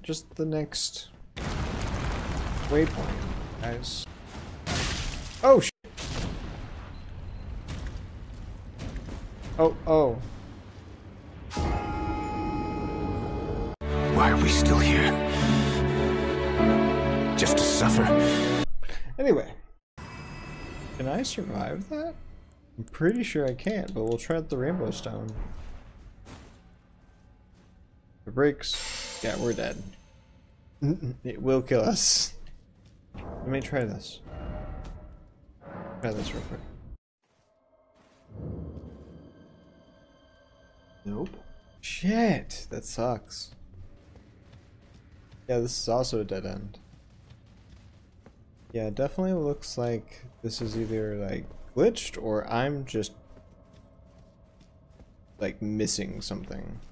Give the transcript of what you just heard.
just the next waypoint, guys. Oh, shit. Oh. Why are we still here? Just to suffer? Anyway. Can I survive that? I'm pretty sure I can't, but we'll try out the rainbow stone. If it breaks, yeah, we're dead. It will kill us. Let me try this. Try this real quick. Nope. Shit, that sucks. Yeah, this is also a dead end. Yeah, it definitely looks like this is either like glitched or I'm just like missing something.